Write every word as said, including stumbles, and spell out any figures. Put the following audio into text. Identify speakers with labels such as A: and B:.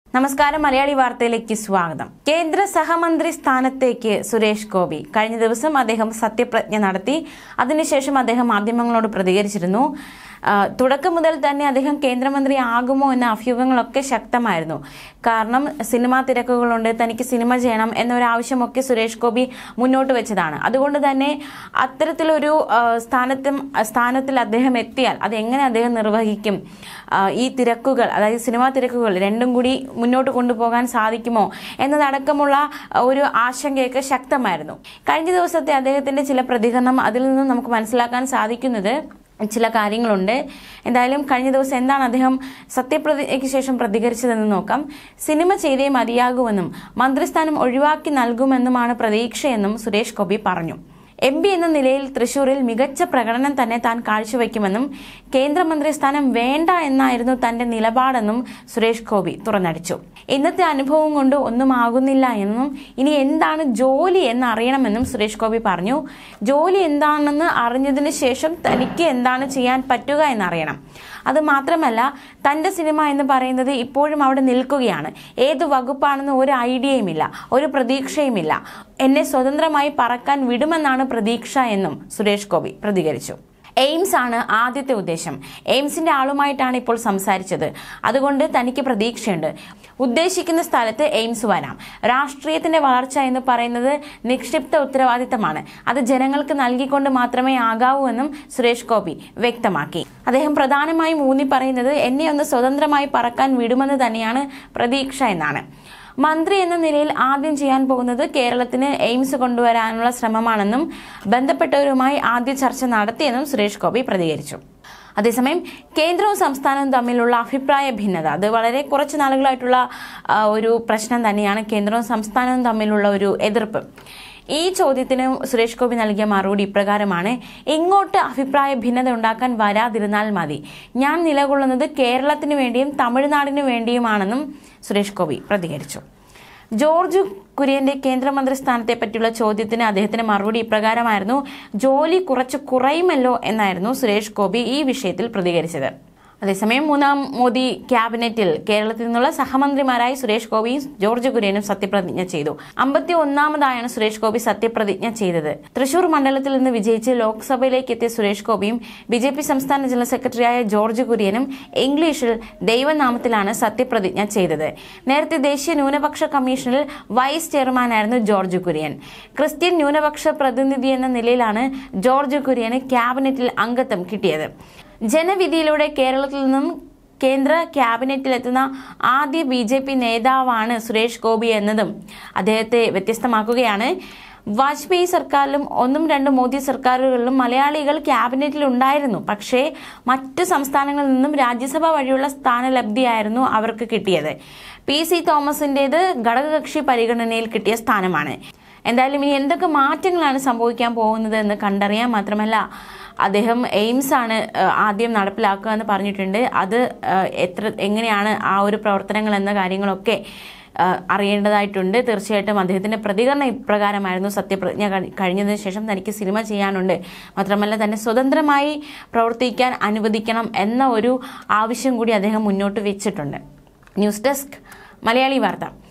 A: നമസ്കാരം, മലയാളി വാർത്തയിലേക്ക് സ്വാഗതം. കേന്ദ്ര സഹമന്ത്രി സ്ഥാനത്തേക്ക് സുരേഷ് ഗോപി. കഴിഞ്ഞ ദിവസം അദ്ദേഹം സത്യപ്രതിജ്ഞ നടത്തി. അതിനുശേഷം അദ്ദേഹം മാധ്യമങ്ങളോട് പ്രതികരിച്ചിരുന്നു. തുടക്കം മുതൽ തന്നെ അദ്ദേഹം കേന്ദ്രമന്ത്രി ആകുമോ എന്ന അഭ്യൂഹങ്ങളൊക്കെ ശക്തമായിരുന്നു. കാരണം സിനിമാ തിരക്കുകളുണ്ട്, തനിക്ക് സിനിമ ചെയ്യണം എന്നൊരാവശ്യമൊക്കെ സുരേഷ് ഗോപി മുന്നോട്ട് വെച്ചതാണ്. അതുകൊണ്ട് തന്നെ അത്തരത്തിലൊരു സ്ഥാനത്തും സ്ഥാനത്തിൽ അദ്ദേഹം എത്തിയാൽ അത് എങ്ങനെ അദ്ദേഹം നിർവഹിക്കും, ഈ തിരക്കുകൾ അതായത് സിനിമാ തിരക്കുകൾ രണ്ടും കൂടി മുന്നോട്ട് കൊണ്ടുപോകാൻ സാധിക്കുമോ എന്നതടക്കമുള്ള ഒരു ആശങ്കയൊക്കെ ശക്തമായിരുന്നു. കഴിഞ്ഞ ദിവസത്തെ അദ്ദേഹത്തിന്റെ ചില പ്രതികരണം, അതിൽ നിന്നും നമുക്ക് മനസ്സിലാക്കാൻ സാധിക്കുന്നത് ചില കാര്യങ്ങളുണ്ട്. എന്തായാലും കഴിഞ്ഞ ദിവസം എന്താണ് അദ്ദേഹം സത്യപ്രതിജ്ഞയ്ക്ക് ശേഷം പ്രതികരിച്ചതെന്ന് നോക്കാം. സിനിമ ചെയ്തേ മതിയാകുമെന്നും മന്ത്രിസ്ഥാനം ഒഴിവാക്കി നൽകുമെന്നുമാണ് പ്രതീക്ഷയെന്നും സുരേഷ് ഗോപി പറഞ്ഞു. എം പി എന്ന നിലയിൽ തൃശൂരിൽ മികച്ച പ്രകടനം തന്നെ താൻ കാഴ്ചവെക്കുമെന്നും കേന്ദ്രമന്ത്രി സ്ഥാനം വേണ്ട എന്നായിരുന്നു തന്റെ നിലപാടെന്നും സുരേഷ് ഗോപി തുറന്നടിച്ചു. ഇന്നത്തെ അനുഭവം കൊണ്ട് ഒന്നും ആകുന്നില്ല എന്നും ഇനി എന്താണ് ജോലി എന്നറിയണമെന്നും സുരേഷ് ഗോപി പറഞ്ഞു. ജോലി എന്താണെന്ന് അറിഞ്ഞതിന് ശേഷം തനിക്ക് എന്താണ് ചെയ്യാൻ പറ്റുക എന്നറിയണം. അത് മാത്രമല്ല, തന്റെ സിനിമ എന്ന് പറയുന്നത് ഇപ്പോഴും അവിടെ നിൽക്കുകയാണ്. ഏത് വകുപ്പാണെന്ന് ഒരു ഐഡിയയുമില്ല, ഒരു പ്രതീക്ഷയുമില്ല. എന്നെ സ്വതന്ത്രമായി പറക്കാൻ വിടുമെന്നാണ് പ്രതീക്ഷ എന്നും സുരേഷ് ഗോപി പ്രതികരിച്ചു. എയിംസ് ആണ് ആദ്യത്തെ ഉദ്ദേശം. എയിംസിന്റെ ആളുമായിട്ടാണ് ഇപ്പോൾ സംസാരിച്ചത്. അതുകൊണ്ട് തനിക്ക് പ്രതീക്ഷയുണ്ട്. ഉദ്ദേശിക്കുന്ന സ്ഥലത്ത് എയിംസ് വരാം. രാഷ്ട്രീയത്തിന്റെ വളർച്ച എന്ന് പറയുന്നത് നിക്ഷിപ്ത ഉത്തരവാദിത്തമാണ്. അത് ജനങ്ങൾക്ക് നൽകിക്കൊണ്ട് മാത്രമേ ആകാവൂ എന്നും സുരേഷ് ഗോപി വ്യക്തമാക്കി. അദ്ദേഹം പ്രധാനമായും ഊന്നി പറയുന്നത് എന്നെ ഒന്ന് സ്വതന്ത്രമായി പറക്കാൻ വിടുമെന്ന് തന്നെയാണ് പ്രതീക്ഷ എന്നാണ്. മന്ത്രി എന്ന നിലയിൽ ആദ്യം ചെയ്യാൻ പോകുന്നത് കേരളത്തിന് എയിംസ് കൊണ്ടുവരാനുള്ള ശ്രമമാണെന്നും ബന്ധപ്പെട്ടവരുമായി ആദ്യ ചർച്ച നടത്തിയെന്നും സുരേഷ് ഗോപി പ്രതികരിച്ചു. അതേസമയം കേന്ദ്രവും സംസ്ഥാനവും തമ്മിലുള്ള അഭിപ്രായ ഭിന്നത, അത് വളരെ കുറച്ച് നാളുകളായിട്ടുള്ള ഒരു പ്രശ്നം തന്നെയാണ്. കേന്ദ്രവും സംസ്ഥാനവും തമ്മിലുള്ള ഒരു എതിർപ്പ്. ഈ ചോദ്യത്തിന് സുരേഷ് ഗോപി നൽകിയ മറുപടി ഇപ്രകാരമാണ്: ഇങ്ങോട്ട് അഭിപ്രായ ഭിന്നത ഉണ്ടാക്കാൻ വരാതിരുന്നാൽ മതി. ഞാൻ നിലകൊള്ളുന്നത് കേരളത്തിന് വേണ്ടിയും തമിഴ്നാടിനു വേണ്ടിയുമാണെന്നും സുരേഷ് ഗോപി പ്രതികരിച്ചു. ജോർജ് കുര്യന്റെ കേന്ദ്രമന്ത്രി സ്ഥാനത്തെ പറ്റിയുള്ള ചോദ്യത്തിന് അദ്ദേഹത്തിന്റെ മറുപടി ഇപ്രകാരമായിരുന്നു: ജോലി കുറച്ച് കുറയുമല്ലോ എന്നായിരുന്നു സുരേഷ് ഗോപി ഈ വിഷയത്തിൽ പ്രതികരിച്ചത്. അതേസമയം മൂന്നാം മോദി ക്യാബിനറ്റിൽ കേരളത്തിൽ നിന്നുള്ള സഹമന്ത്രിമാരായി സുരേഷ് ഗോപിയും ജോർജ് കുര്യനും സത്യപ്രതിജ്ഞ ചെയ്തു. അമ്പത്തി ഒന്നാമതായാണ് സുരേഷ് ഗോപി സത്യപ്രതിജ്ഞ ചെയ്തത്. തൃശൂർ മണ്ഡലത്തിൽ നിന്ന് വിജയിച്ച് ലോക്സഭയിലേക്ക് എത്തിയ സുരേഷ് ഗോപിയും ബി ജെ പി സംസ്ഥാന ജനറൽ സെക്രട്ടറിയായ ജോർജ് കുര്യനും ഇംഗ്ലീഷിൽ ദൈവനാമത്തിലാണ് സത്യപ്രതിജ്ഞ ചെയ്തത്. നേരത്തെ ദേശീയ ന്യൂനപക്ഷ കമ്മീഷനിൽ വൈസ് ചെയർമാനായിരുന്നു ജോർജ് കുര്യൻ. ക്രിസ്ത്യൻ ന്യൂനപക്ഷ പ്രതിനിധി എന്ന നിലയിലാണ് ജോർജ് കുര്യന് ക്യാബിനറ്റിൽ അംഗത്വം കിട്ടിയത്. ജനവിധിയിലൂടെ കേരളത്തിൽ നിന്നും കേന്ദ്ര ക്യാബിനറ്റിലെത്തുന്ന ആദ്യ ബി ജെ പി നേതാവാണ് സുരേഷ് ഗോപി എന്നതും അദ്ദേഹത്തെ വ്യത്യസ്തമാക്കുകയാണ്. വാജ്പേയി സർക്കാരിലും ഒന്നും രണ്ടും മോദി സർക്കാരുകളിലും മലയാളികൾ ക്യാബിനറ്റിൽ ഉണ്ടായിരുന്നു. പക്ഷേ മറ്റു സംസ്ഥാനങ്ങളിൽ നിന്നും രാജ്യസഭ വഴിയുള്ള സ്ഥാനലബ്ധിയായിരുന്നു അവർക്ക് കിട്ടിയത്. പി സി തോമസിന്റേത് ഘടകകക്ഷി പരിഗണനയിൽ കിട്ടിയ സ്ഥാനമാണ്. എന്തായാലും ഇനി എന്തൊക്കെ മാറ്റങ്ങളാണ് സംഭവിക്കാൻ പോകുന്നത് എന്ന് കണ്ടറിയാൻ. മാത്രമല്ല, അദ്ദേഹം എയിംസ് ആണ് ആദ്യം നടപ്പിലാക്കുക എന്ന് പറഞ്ഞിട്ടുണ്ട്. അത് എത്ര എങ്ങനെയാണ് ആ ഒരു പ്രവർത്തനങ്ങൾ എന്ന കാര്യങ്ങളൊക്കെ അറിയേണ്ടതായിട്ടുണ്ട്. തീർച്ചയായിട്ടും അദ്ദേഹത്തിന്റെ പ്രതികരണം ഇപ്രകാരമായിരുന്നു: സത്യപ്രതിജ്ഞ കഴിഞ്ഞതിന് ശേഷം തനിക്ക് സിനിമ ചെയ്യാനുണ്ട്, മാത്രമല്ല തന്നെ സ്വതന്ത്രമായി പ്രവർത്തിക്കാൻ അനുവദിക്കണം എന്ന ഒരു ആവശ്യം കൂടി അദ്ദേഹം മുന്നോട്ട് വെച്ചിട്ടുണ്ട്. ന്യൂസ് ഡെസ്ക്, മലയാളി വാർത്ത.